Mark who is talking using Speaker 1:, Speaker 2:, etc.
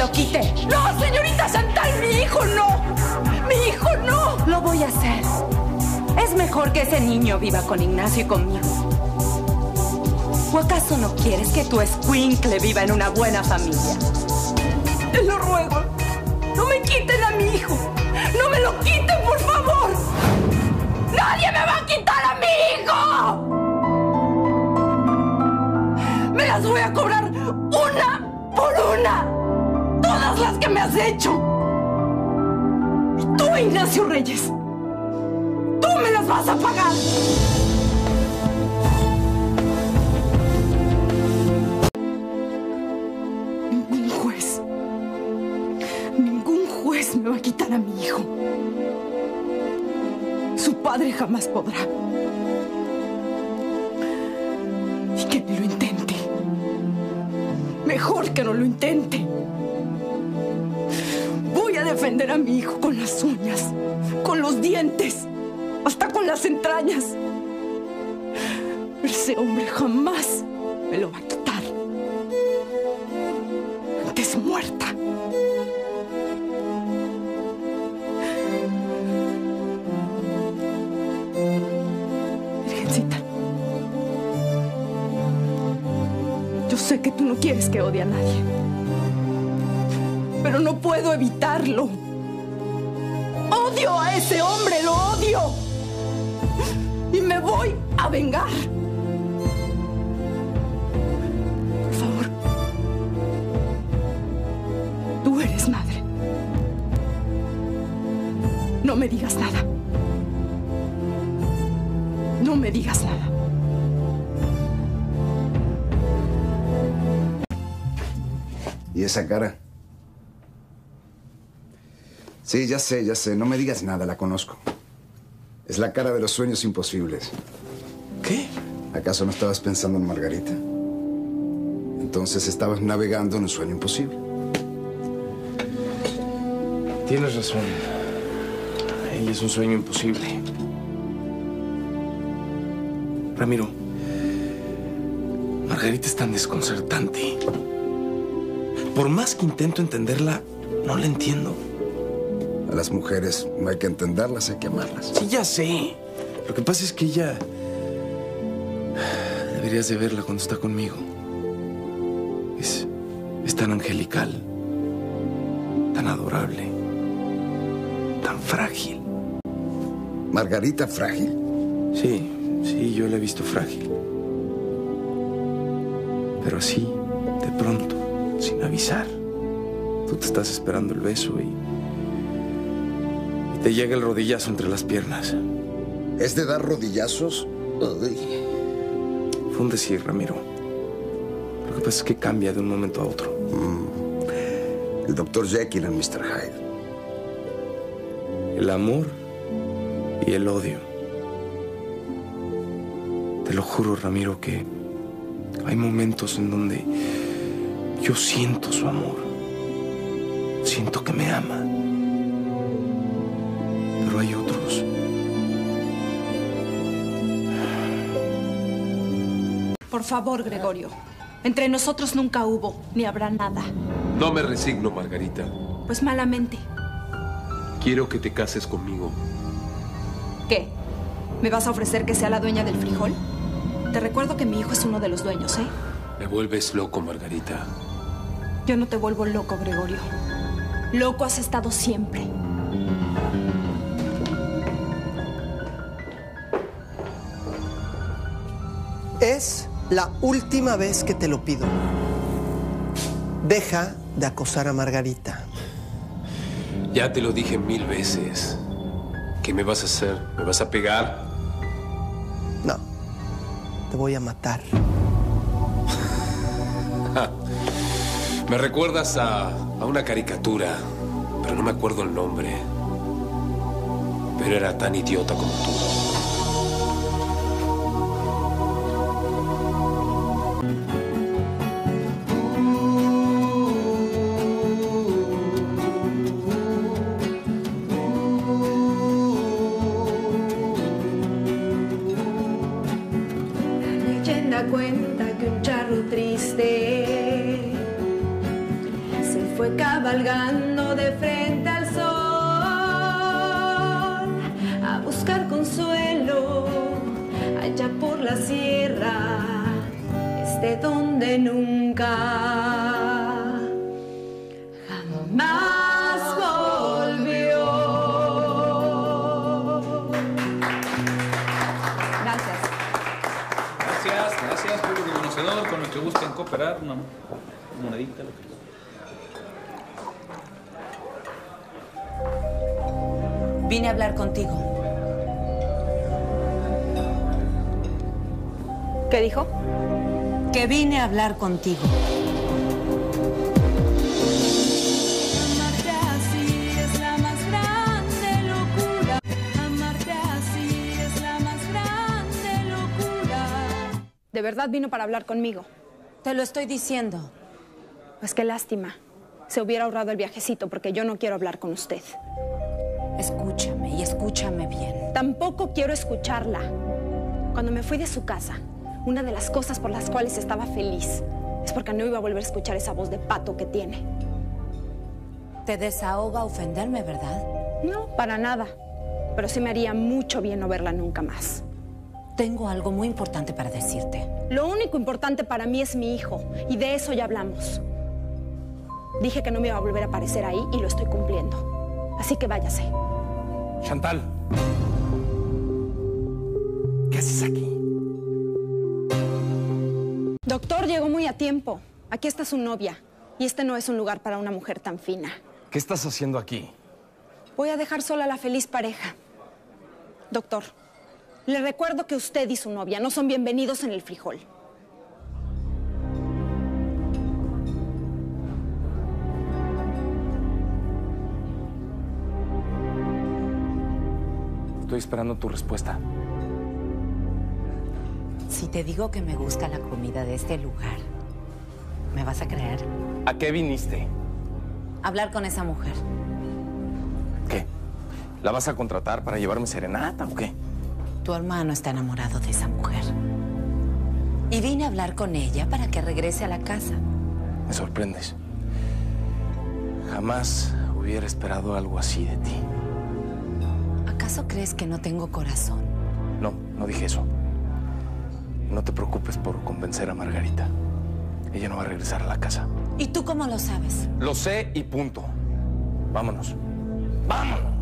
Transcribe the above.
Speaker 1: lo quite.
Speaker 2: ¡No, señorita Chantal! ¡Mi hijo no! ¡Mi hijo no!
Speaker 1: Lo voy a hacer. Es mejor que ese niño viva con Ignacio y conmigo. ¿O acaso no quieres que tu escuincle viva en una buena familia?
Speaker 2: Te lo ruego. No me quiten a mi hijo. ¡No me lo quiten, por favor! ¡Nadie me va a quitar a mi hijo! Me las voy a cobrar una por una. Todas las que me has hecho. Y tú, Ignacio Reyes, tú me las vas a pagar. Ningún juez me va a quitar a mi hijo. Su padre jamás podrá. Y que ni lo intente. Mejor que no lo intente. Voy a defender a mi hijo con las uñas, con los dientes, hasta con las entrañas. Ese hombre jamás me lo va a quitar. Antes muerta. Virgencita, yo sé que tú no quieres que odie a nadie, pero no puedo evitarlo. Odio a ese hombre, lo odio. Y me voy a vengar. Por favor, tú eres madre. No me digas nada. No me digas nada.
Speaker 3: ¿Y esa cara? Sí, ya sé, ya sé. No me digas nada, la conozco. Es la cara de los sueños imposibles.
Speaker 4: ¿Qué?
Speaker 3: ¿Acaso no estabas pensando en Margarita? Entonces estabas navegando en un sueño imposible.
Speaker 4: Tienes razón. Ella es un sueño imposible. Ramiro, Margarita es tan desconcertante. Por más que intento entenderla, no la entiendo.
Speaker 3: A las mujeres no hay que entenderlas, hay que amarlas.
Speaker 4: Sí, ya sé. Lo que pasa es que ella... Deberías de verla cuando está conmigo. Es tan angelical, tan adorable, tan frágil.
Speaker 3: ¿Margarita frágil?
Speaker 4: Sí, yo la he visto frágil. Pero así, de pronto, sin avisar. Tú te estás esperando el beso y te llega el rodillazo entre las piernas.
Speaker 3: ¿Es de dar rodillazos? Uy.
Speaker 4: Fue un decir, Ramiro. Lo que pasa es que cambia de un momento a otro.
Speaker 3: El Dr. Jekyll and Mr. Hyde.
Speaker 4: El amor y el odio. Te lo juro, Ramiro, que hay momentos en donde yo siento su amor. Siento que me ama. Pero hay otros.
Speaker 2: Por favor, Gregorio. Entre nosotros nunca hubo, ni habrá nada.
Speaker 5: No me resigno, Margarita.
Speaker 2: Pues malamente.
Speaker 5: Quiero que te cases conmigo.
Speaker 2: ¿Qué? ¿Me vas a ofrecer que sea la dueña del frijol? Te recuerdo que mi hijo es uno de los dueños, ¿eh?
Speaker 5: Me vuelves loco, Margarita.
Speaker 2: Yo no te vuelvo loco, Gregorio. Loco has estado siempre.
Speaker 6: Es la última vez que te lo pido. Deja de acosar a Margarita.
Speaker 5: Ya te lo dije 1000 veces. ¿Qué me vas a hacer? ¿Me vas a pegar?
Speaker 6: No, te voy a matar.
Speaker 5: Me recuerdas a una caricatura, pero no me acuerdo el nombre. Pero era tan idiota como tú.
Speaker 7: Cuenta que un charro triste se
Speaker 1: fue cabalgando de frente al sol a buscar consuelo allá por la sierra, donde nunca jamás volvió. Gracias.
Speaker 7: Gracias, público conocedor, con los que gusten cooperar, una monedita, lo que sea.
Speaker 8: Vine a hablar contigo.
Speaker 1: ¿Qué dijo?
Speaker 8: Que vine a hablar contigo.
Speaker 1: Amarte así es la más grande locura. Amarte así es la más grande locura. ¿De verdad vino para hablar conmigo?
Speaker 8: Te lo estoy diciendo.
Speaker 1: Pues qué lástima. Se hubiera ahorrado el viajecito porque yo no quiero hablar con usted.
Speaker 8: Escúchame y escúchame bien.
Speaker 1: Tampoco quiero escucharla. Cuando me fui de su casa, una de las cosas por las cuales estaba feliz es porque no iba a volver a escuchar esa voz de pato que tiene.
Speaker 8: Te desahoga ofenderme, ¿verdad?
Speaker 1: No, para nada. Pero sí me haría mucho bien no verla nunca más.
Speaker 8: Tengo algo muy importante para decirte.
Speaker 1: Lo único importante para mí es mi hijo, y de eso ya hablamos. Dije que no me iba a volver a aparecer ahí y lo estoy cumpliendo. Así que váyase.
Speaker 4: Chantal. ¿Qué haces aquí?
Speaker 1: Doctor, llegó muy a tiempo. Aquí está su novia. Y este no es un lugar para una mujer tan fina.
Speaker 4: ¿Qué estás haciendo aquí?
Speaker 1: Voy a dejar sola a la feliz pareja. Doctor, le recuerdo que usted y su novia no son bienvenidos en el Frijol.
Speaker 4: Estoy esperando tu respuesta.
Speaker 8: Si te digo que me gusta la comida de este lugar, ¿me vas a creer?
Speaker 4: ¿A qué viniste?
Speaker 8: Hablar con esa mujer.
Speaker 4: ¿Qué? ¿La vas a contratar para llevarme serenata o qué?
Speaker 8: Tu hermano está enamorado de esa mujer. Y vine a hablar con ella para que regrese a la casa.
Speaker 4: Me sorprendes. Jamás hubiera esperado algo así de ti.
Speaker 8: ¿Acaso crees que no tengo corazón?
Speaker 4: No, no dije eso. No te preocupes por convencer a Margarita. Ella no va a regresar a la casa.
Speaker 8: ¿Y tú cómo lo sabes?
Speaker 4: Lo sé y punto. Vámonos. ¡Vámonos!